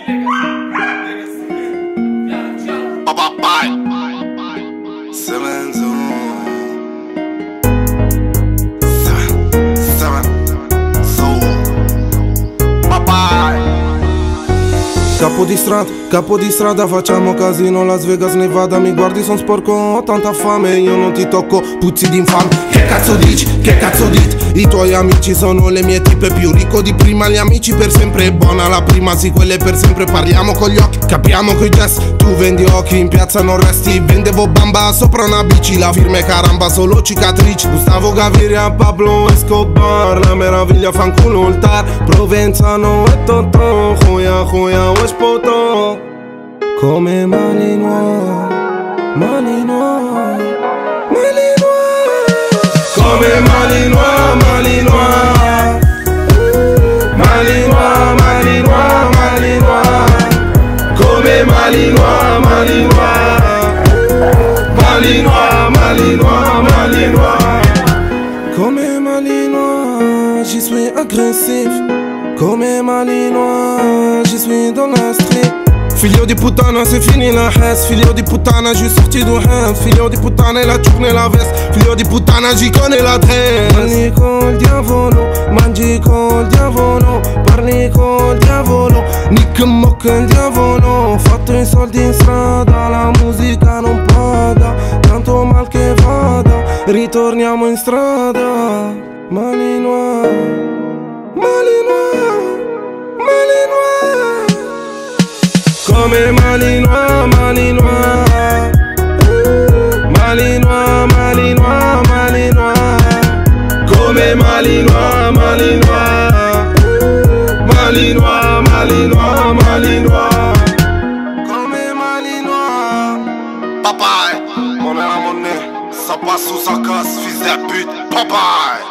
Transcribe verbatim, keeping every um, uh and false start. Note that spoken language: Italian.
Papai Seven Zoom Seven Seven Zoom Papai Capo di strada, capo di strada, facciamo casino, Las Vegas, Nevada. Mi guardi, son sporco, ho tanta fame, io non ti tocco, puzzi d'infame. Che cazzo dici, che cazzo dite? I tuoi amici sono le mie tipe, più ricco di prima, gli amici per sempre. Buona la prima, sì, quelle per sempre. Parliamo con gli occhi, capiamo coi gesti. Tu vendi occhi, in piazza non resti. Vendevo bamba sopra una bici, la firma è caramba, solo cicatrici. Gustavo Gaviria, Pablo Escobar, la meraviglia, fanculo il tar. Provenzano e Totò, joya, joya, wesh poto. Come Malinois, Malinois, Malinois. Come Malinois, Malinois, Malinois, Malinois, Malinois. Come Malinois, Malinois, Malinois, Malinois, Malinois. Come Malinois, j'y suis agressif. Come Malinois, j'y suis dans la street. Figlio di puttana, c'est fini la hesse. Figlio di puttana, j'suis sorti du hem. Figlio di puttana, il a tourné la veste. Figlio di puttana, j'y connais l'adresse. Parli col diavolo, mangi col diavolo. Parli col diavolo, nick mock il diavolo. Ho fatto i soldi in strada, la musica non paga. Tanto mal che vada, ritorniamo in strada. Malinois, Malinois, Malinois. Come Malinois, Malinois, Malinois, Malinois, Malinois. Come Malinois, Malinois, Malinois, Malinois, Malinois. Comme Malinois. Papai, mon est la monnaie, ça passe ou ça casse, fils de pute. Papai